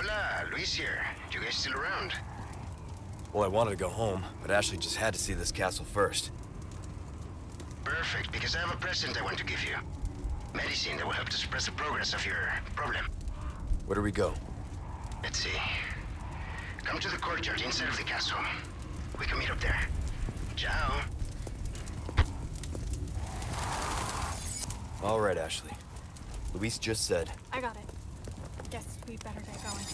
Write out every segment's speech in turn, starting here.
Hola, Luis here. You guys still around? Well, I wanted to go home, but Ashley just had to see this castle first. Perfect, because I have a present I want to give you. Medicine that will help to suppress the progress of your problem. Where do we go? Let's see. Come to the courtyard inside of the castle. We can meet up there. Ciao. All right, Ashley. Luis just said. I got it. Guess we better get going.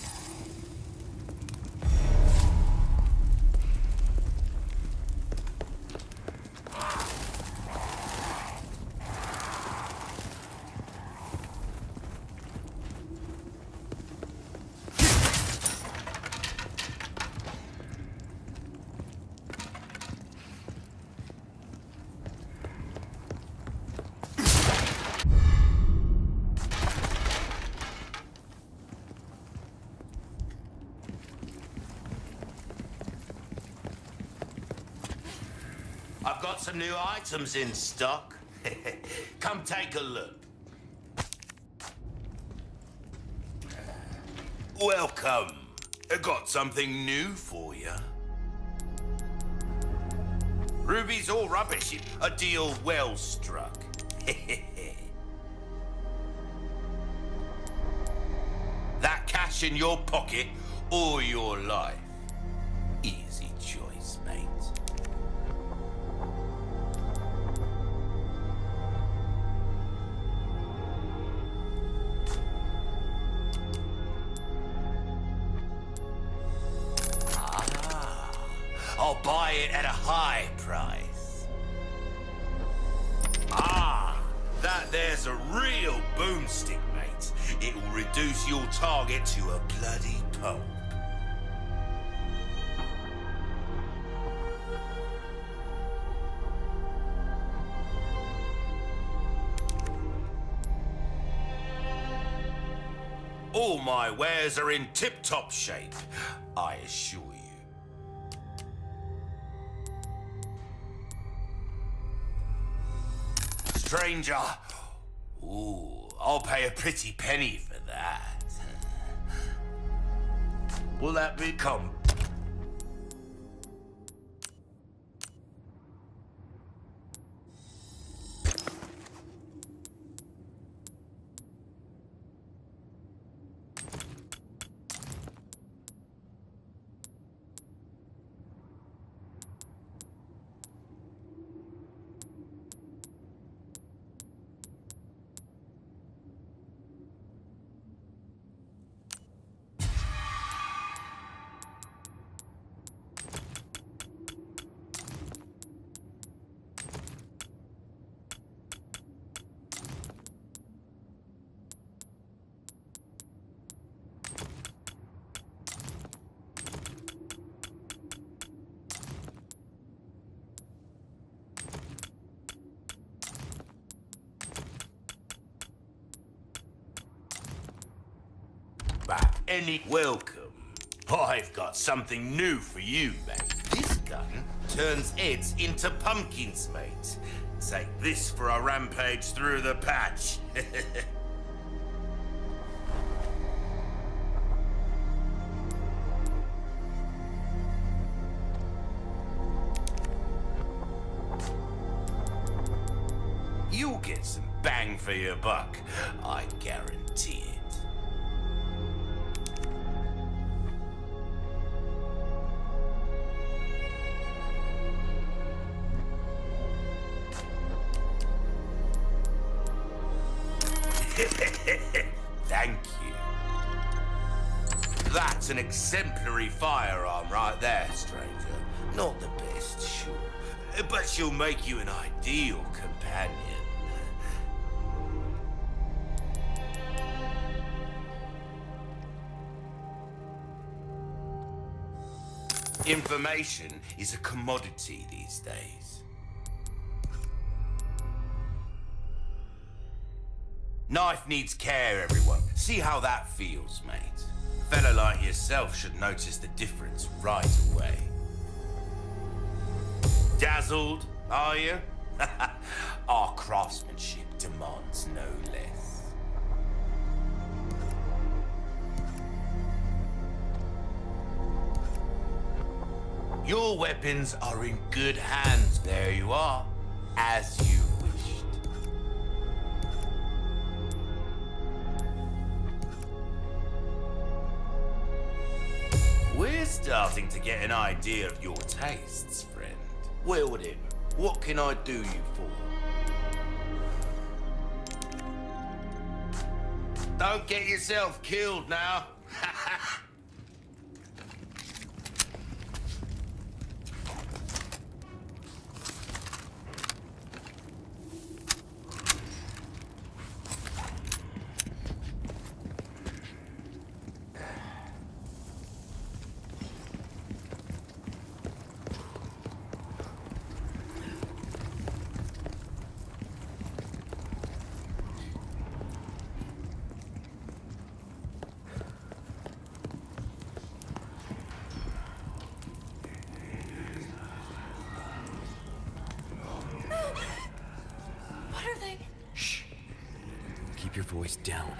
I've got some new items in stock. Come take a look. Welcome. I got something new for you. Ruby's all rubbish. A deal well struck. That cash in your pocket or your life. Easy choice, mate. I'll buy it at a high price. That there's a real boomstick, mate. It will reduce your target to a bloody pulp. All my wares are in tip-top shape, I assure you. Stranger, ooh, I'll pay a pretty penny for that. Will that be come? Any welcome. I've got something new for you, mate. This gun turns heads into pumpkins, mate. Take this for a rampage through the patch. You'll get some bang for your buck, I guarantee it. Thank you. That's an exemplary firearm right there, stranger. Not the best, sure, but she'll make you an ideal companion. Information is a commodity these days. Knife needs care, everyone. See how that feels, mate. A fella like yourself should notice the difference right away. Dazzled, are you? Our craftsmanship demands no less. Your weapons are in good hands. There you are, as you wished. We're starting to get an idea of your tastes, friend. Well then, what can I do you for? Don't get yourself killed now. What are they? Shh. Keep your voice down.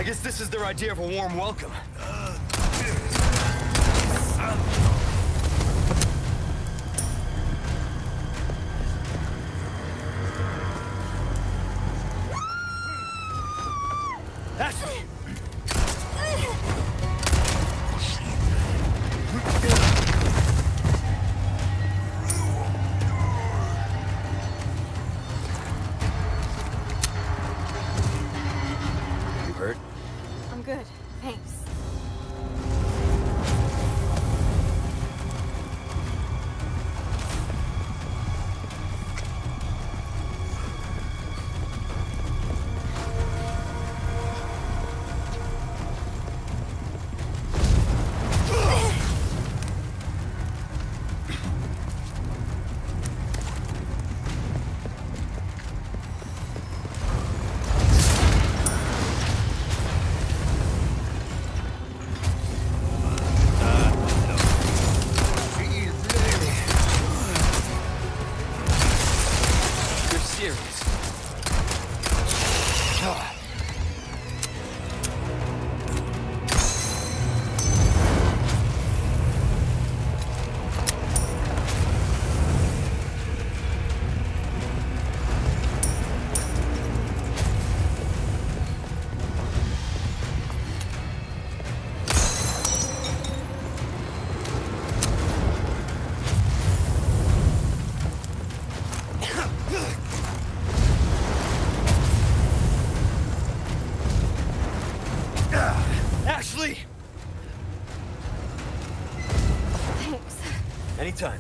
guess this is their idea of a warm welcome. Ashley! You hurt? I'm good, thanks. You're serious. God. Ashley! Thanks. Anytime.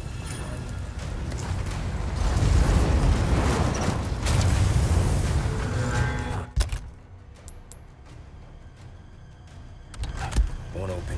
Won't open.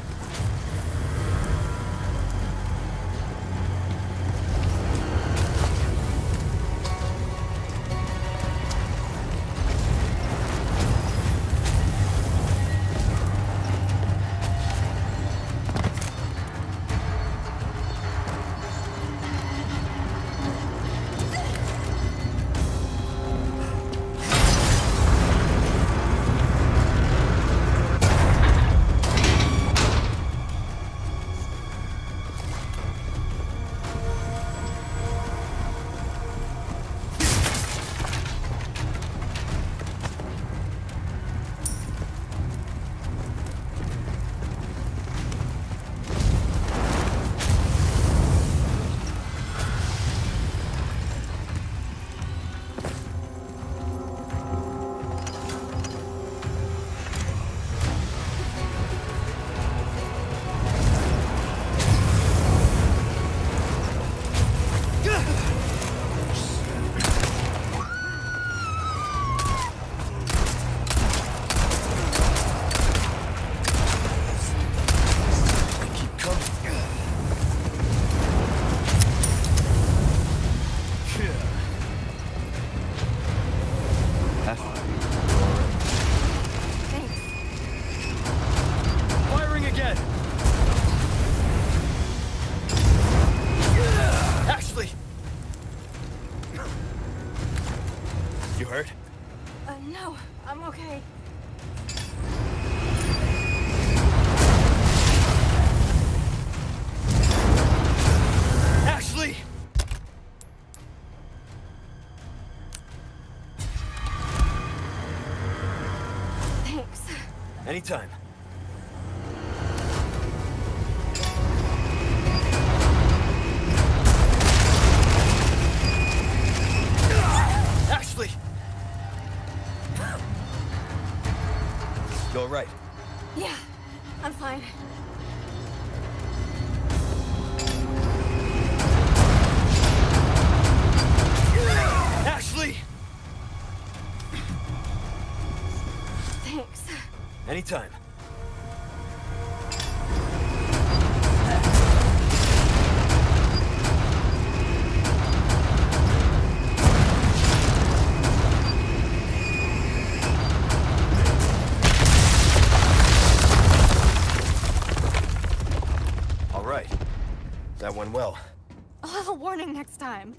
Firing again! Ashley! You hurt? No, I'm okay. Ashley! Thanks. Anytime. Ashley! You all right? Yeah, I'm fine. Ashley! Thanks. Anytime. All right. That went well. I'll have a warning next time.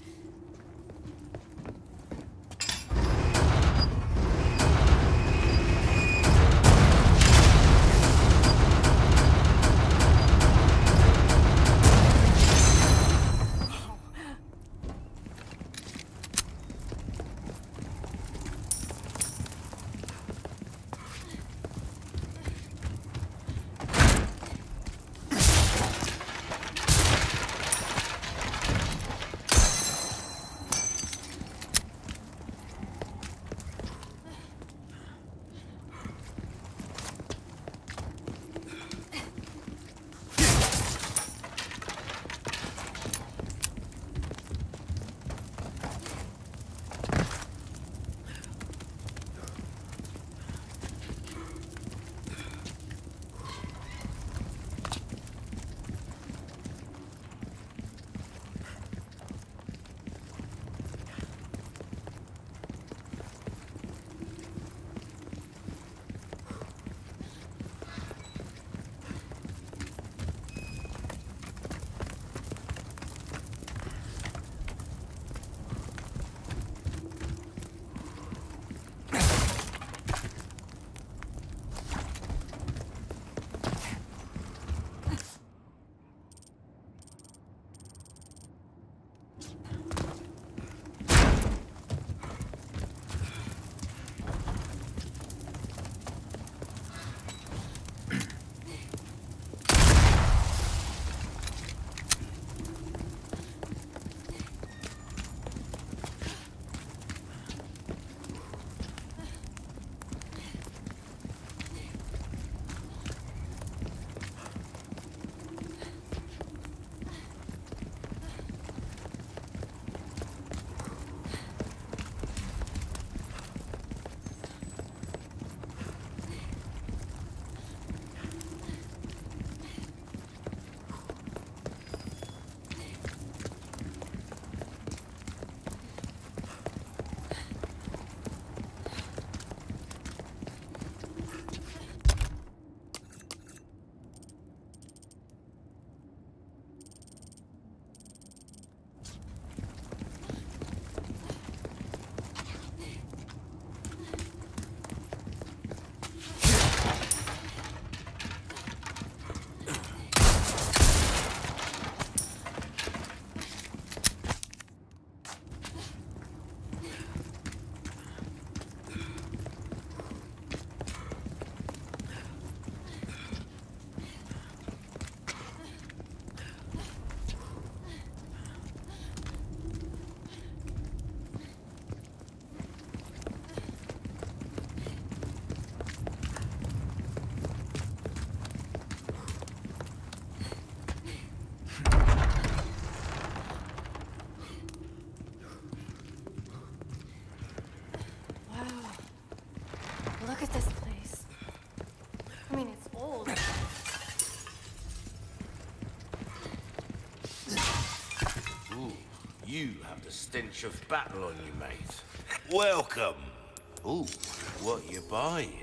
stench of battle on you, mate. Welcome. Ooh, what you buying?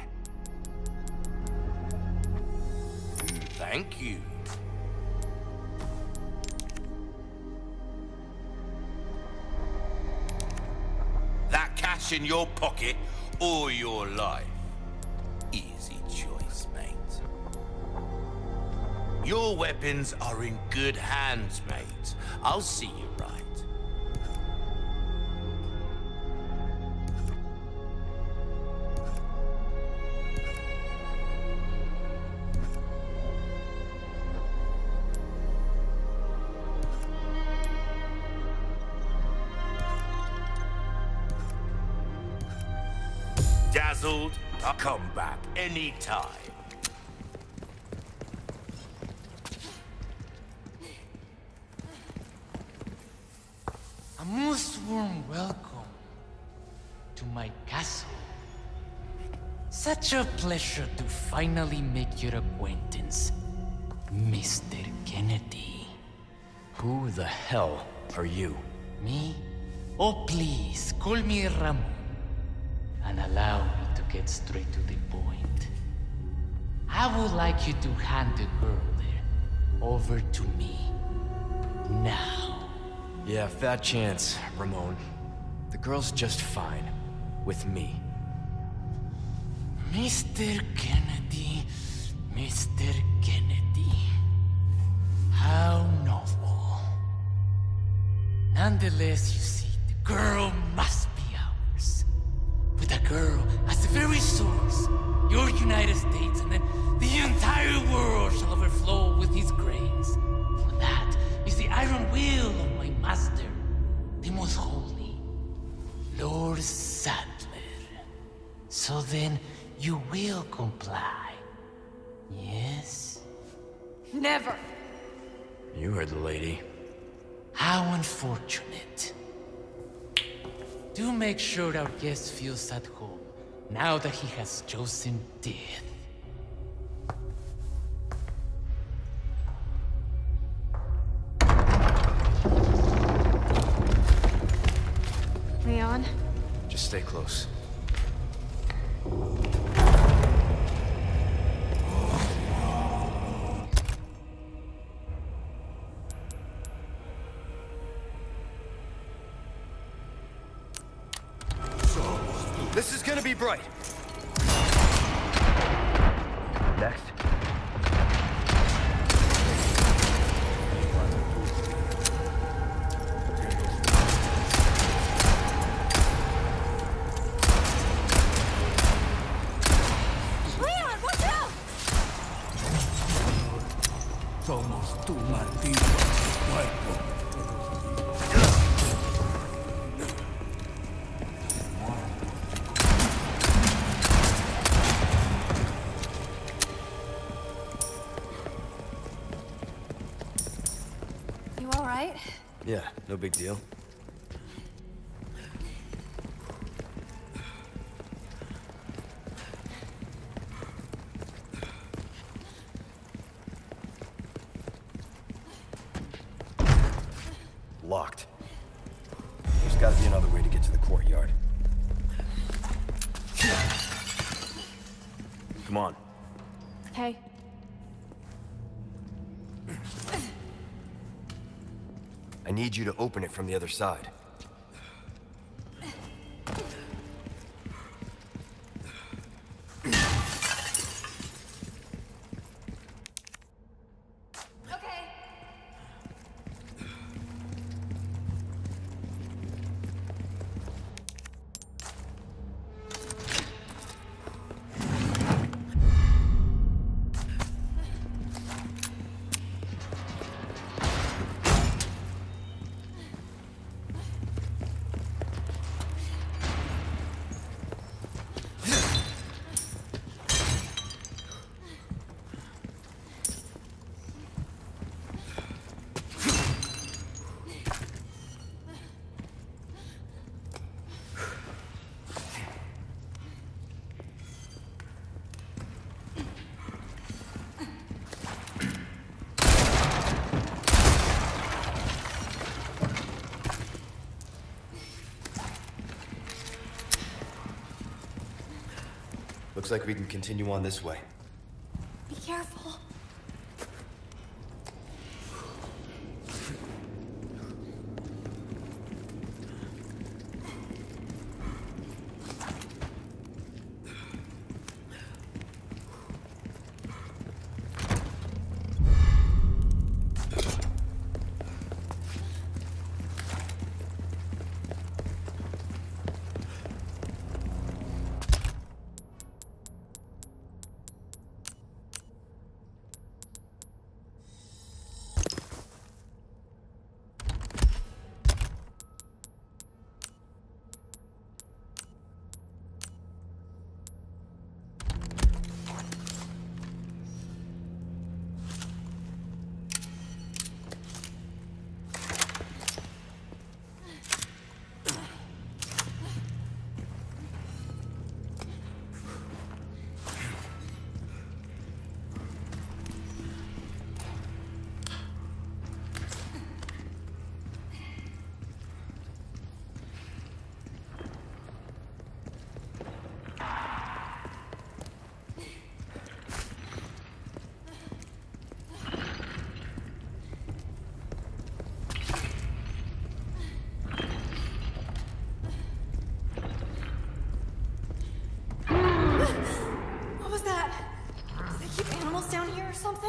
Thank you. That cash in your pocket or your life? Easy choice, mate. Your weapons are in good hands, mate. I'll see you right. Dazzled, I'll come back anytime. A most warm welcome to my castle. Such a pleasure to finally make your acquaintance, Mr. Kennedy. Who the hell are you? Me? Oh, please, call me Ramon. And allow me to get straight to the point. I would like you to hand the girl there over to me. Now. Yeah, fat chance, Ramon. The girl's just fine. With me. Mr. Kennedy, Mr. Kennedy. How novel. Nonetheless, you see, the girl must be ours. With a girl as the very source, your United States and then the entire world shall overflow with his grace. For that is the iron will of my master, the most holy, Lord Sadler. So then, you will comply, yes? Never. You heard the lady. How unfortunate. Do make sure our guest feels at home, now that he has chosen death. Leon? Just stay close. This is gonna be bright. Next. Leon, watch out! Somos tu martillo, cuerpo. You all right? Yeah, no big deal. Locked. There's gotta be another way to get to the courtyard. Come on. Hey. I need you to open it from the other side. Okay. Looks like we can continue on this way. Be careful. Down here or something?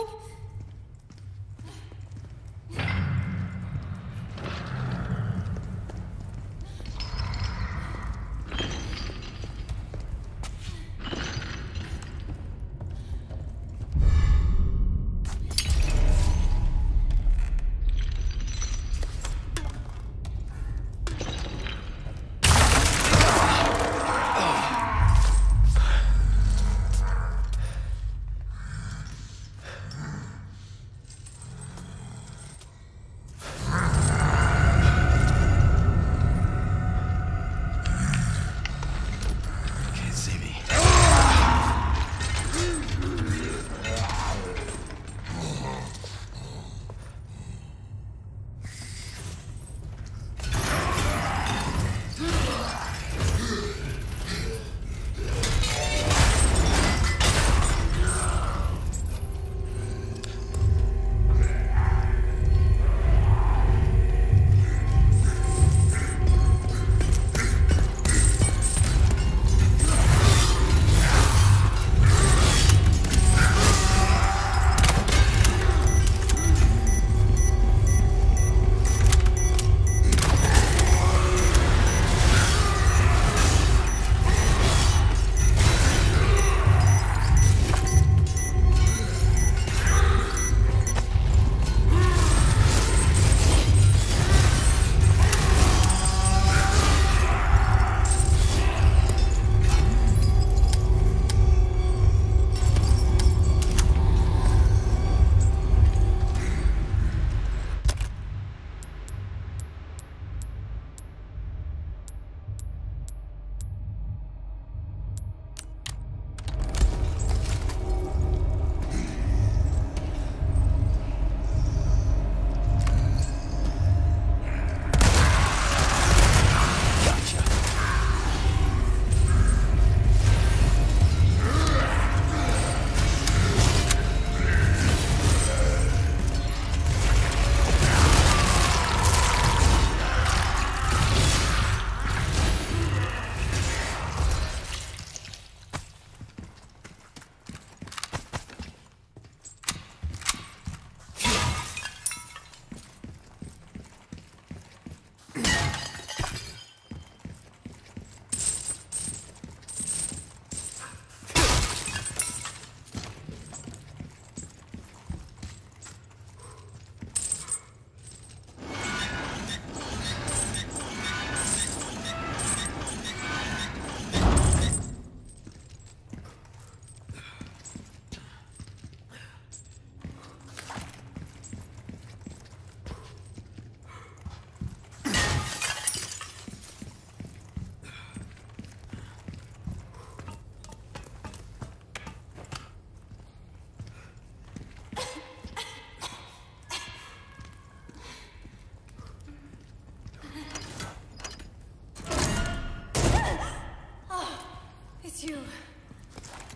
you.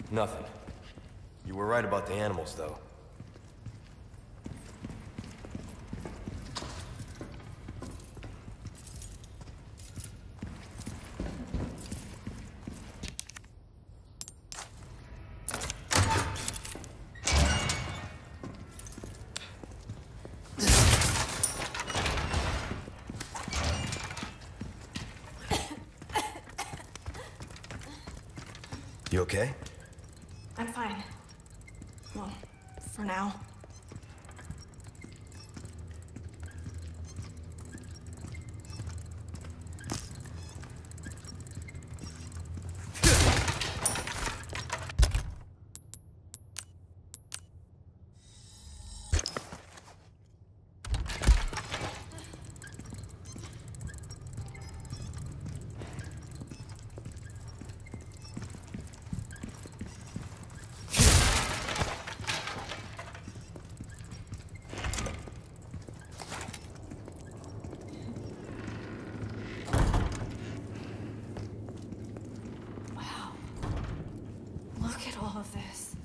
Nothing. You were right about the animals, though. You okay? I'm fine. Well, for now. Look at all of this.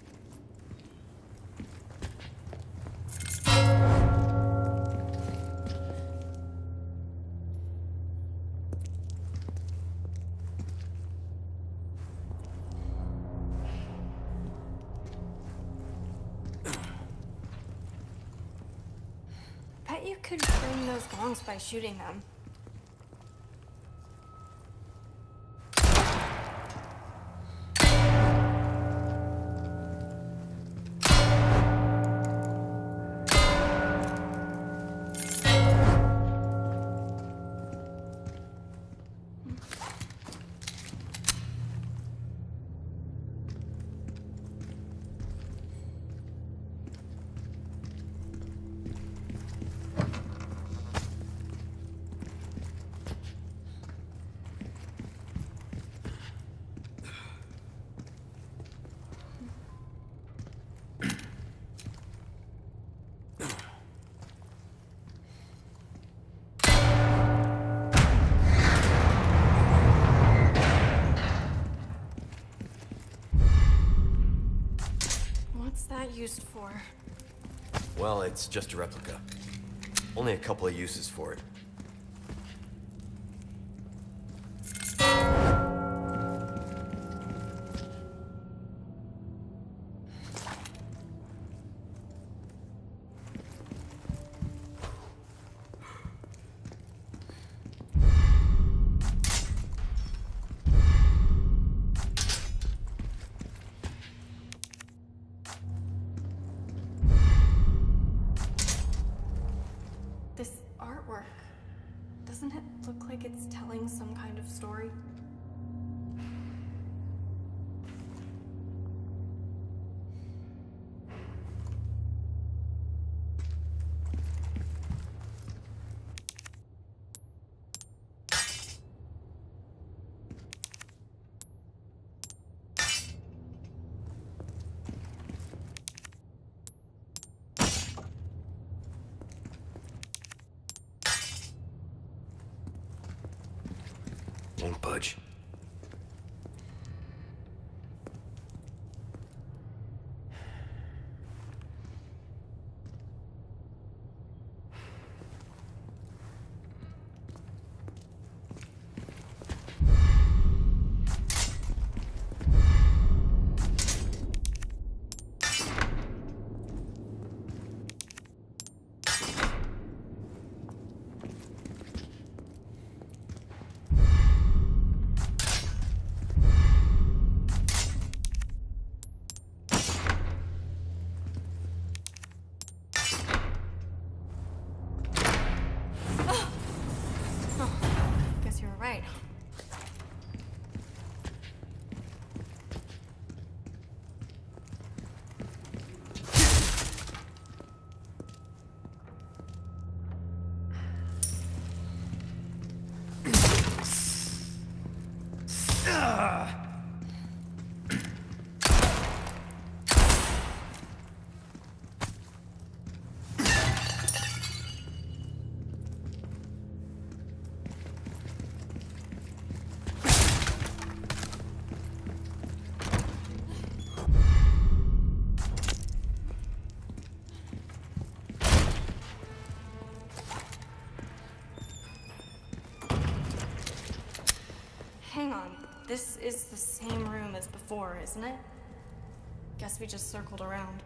Bet you could bring those gongs by shooting them. What's that used for? Well, it's just a replica. Only a couple of uses for it. This artwork, doesn't it look like it's telling some kind of story? Won't budge. Guess you were right. Hang on. This is the same room as before, isn't it? Guess we just circled around.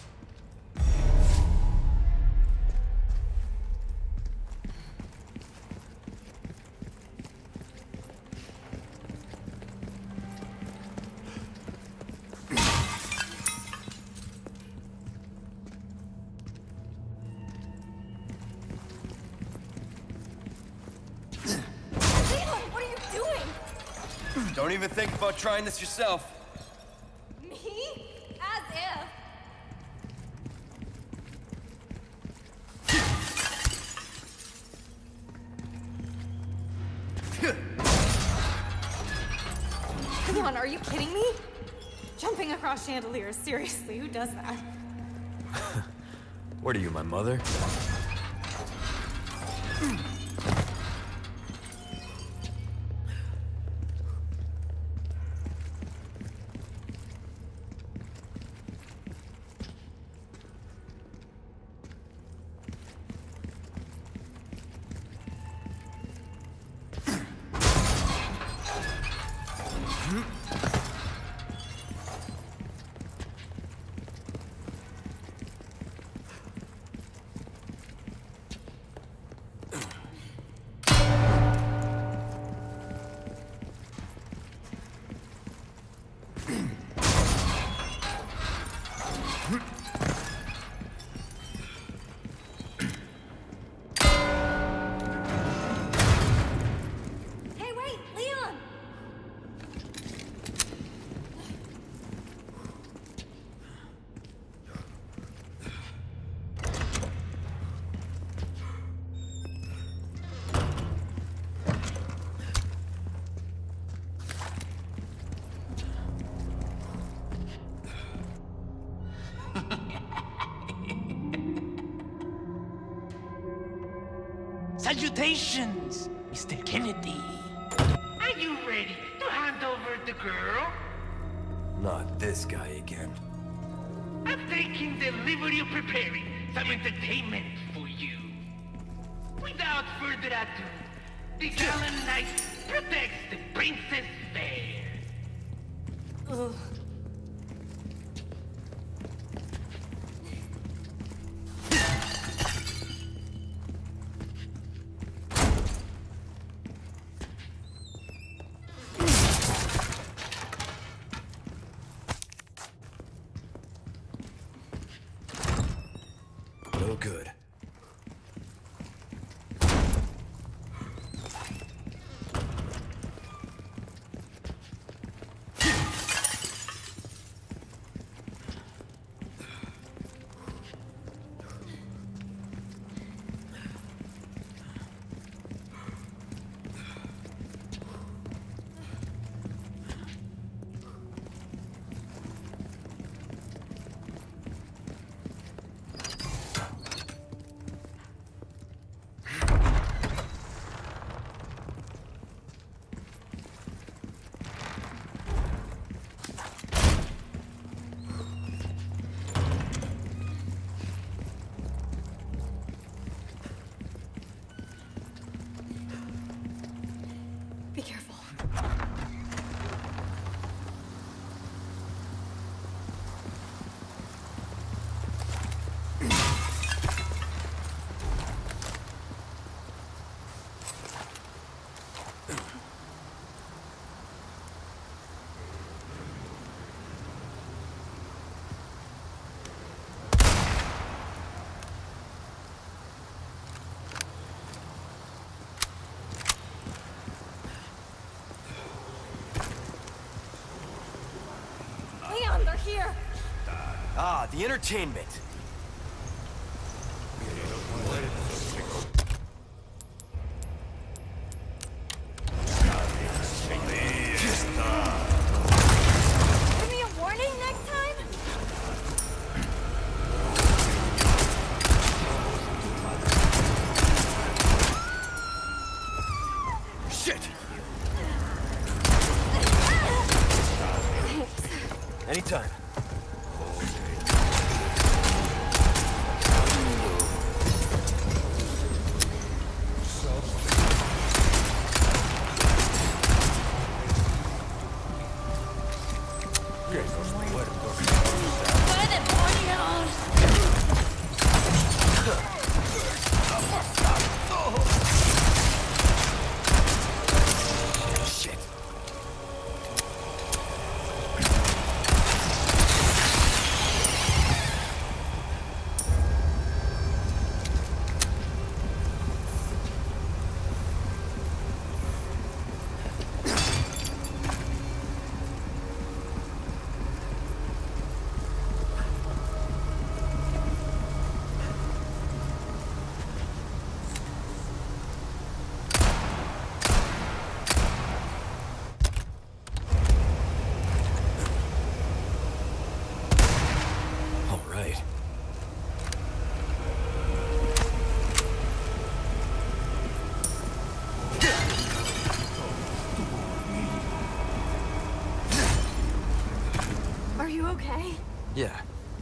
Don't even think about trying this yourself. Me? As if. Come on, are you kidding me? Jumping across chandeliers, seriously, who does that? What are you, my mother? Salutations, Mr. Kennedy. Are you ready to hand over the girl? Not this guy again. I'm taking the liberty of preparing some entertainment for you. Without further ado, the gallant knight protects the princess fair. Ugh. No good. Be careful. Leon, they're here! Ah, the entertainment. Give me a warning next time? Shit! Anytime. Yeah.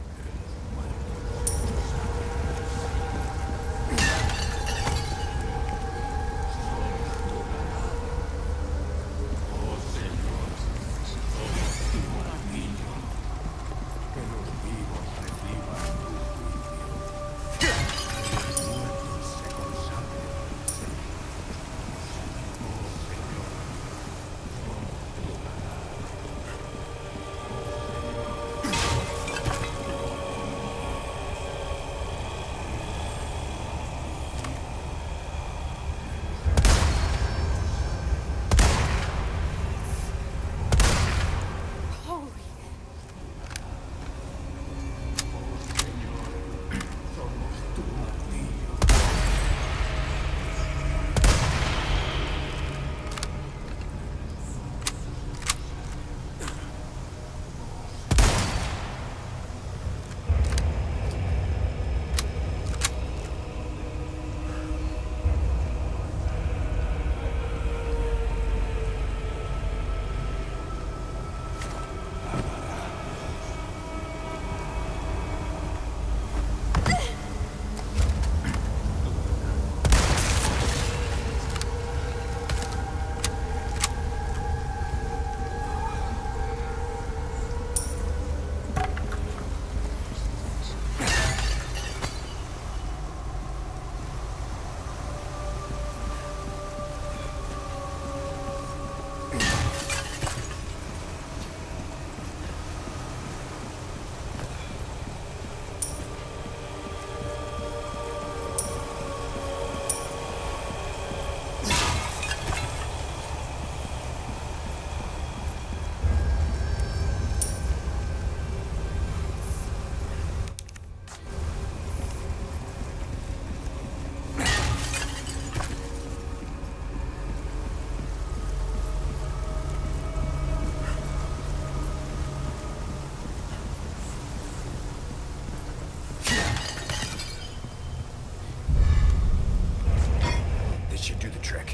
Should do the trick.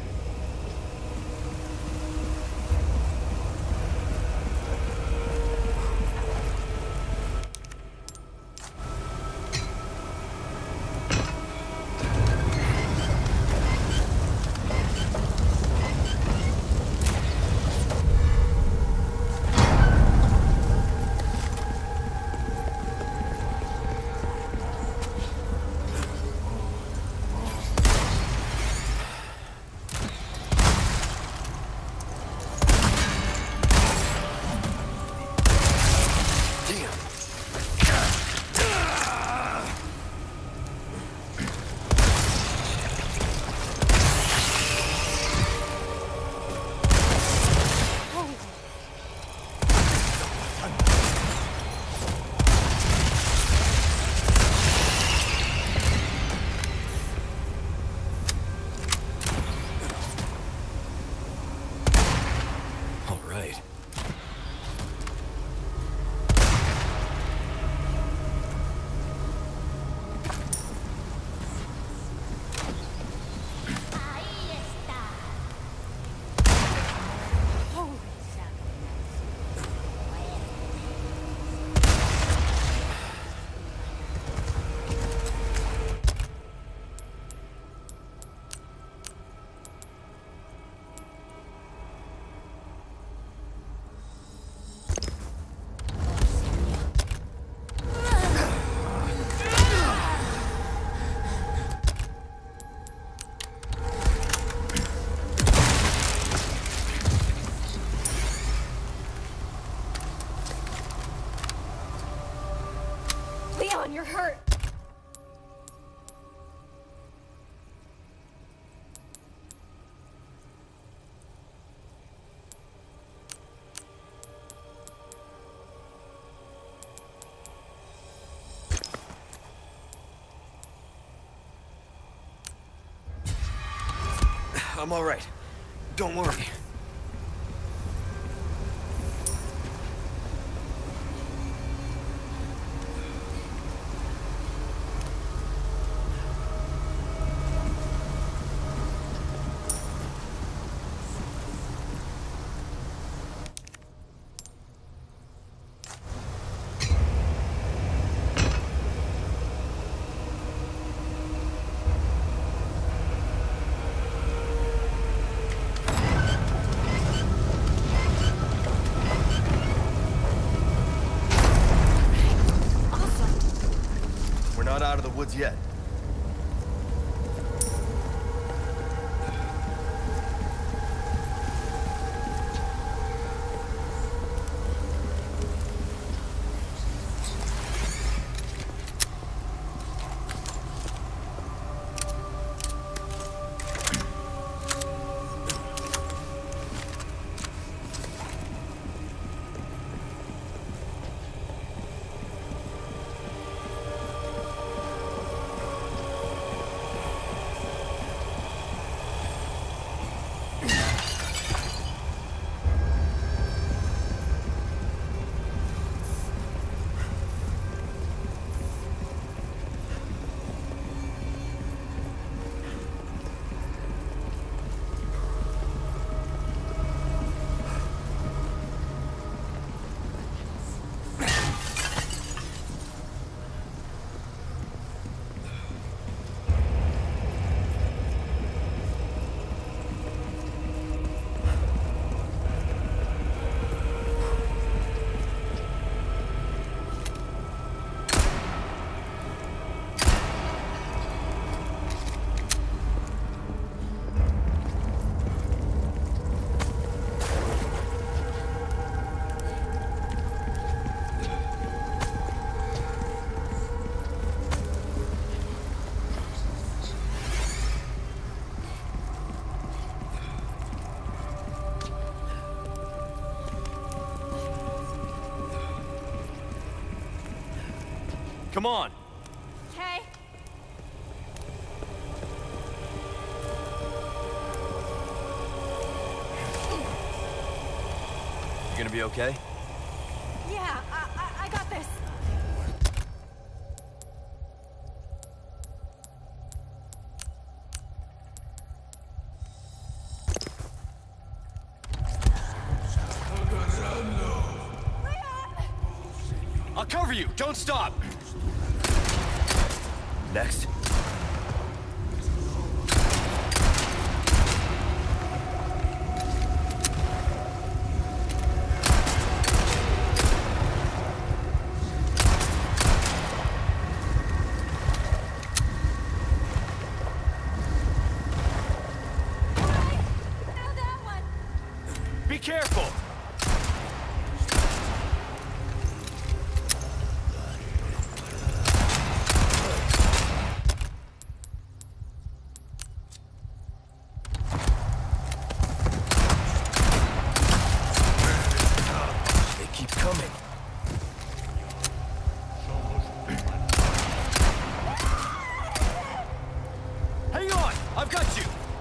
Leon, you're hurt! I'm all right. Don't worry. woods yet. Come on! Okay. You gonna be okay? Yeah, I got this. I'll cover you! Don't stop! Next. Now that one. Be careful! I've got you!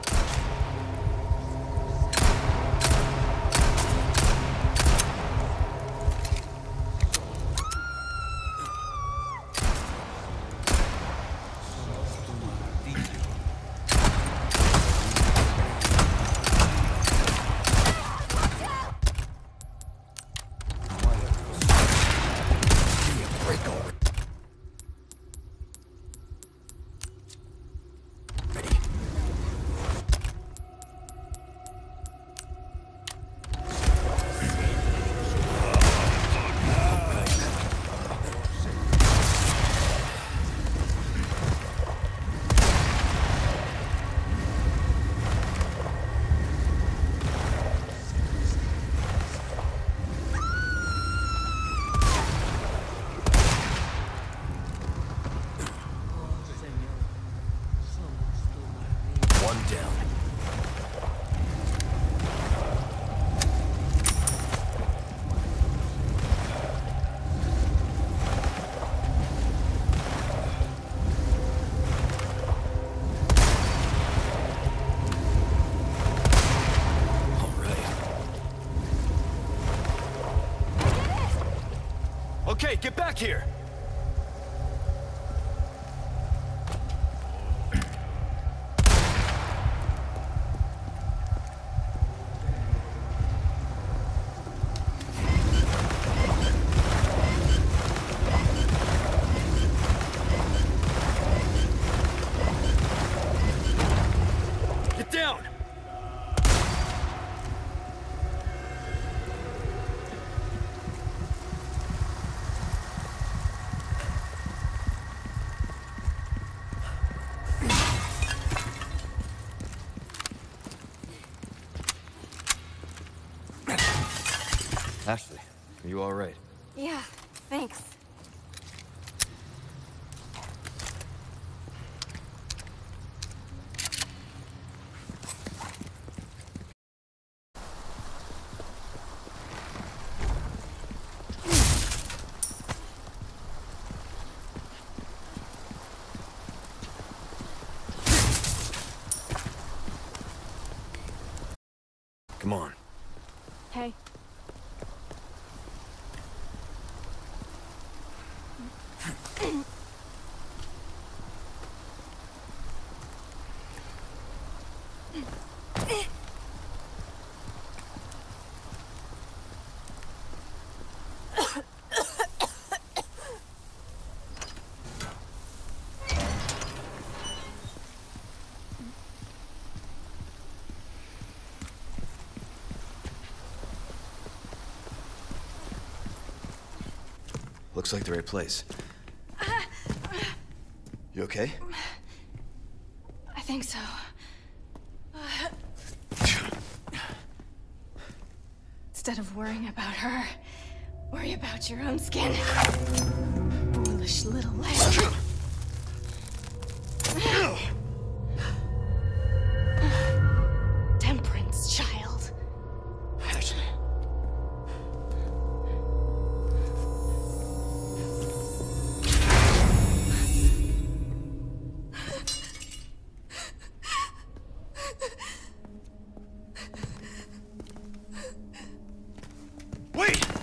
Okay, get back here! Get down! Ashley, are you alright? Yeah, thanks. Come on. Hey. Looks like the right place. You okay? I think so. Instead of worrying about her, worry about your own skin. Foolish little leg. Temperance, child. Ashley. Wait!